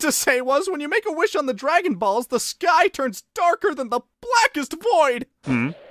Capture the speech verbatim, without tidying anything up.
to say was, when you make a wish on the Dragon Balls, the sky turns darker than the blackest void! Hmm?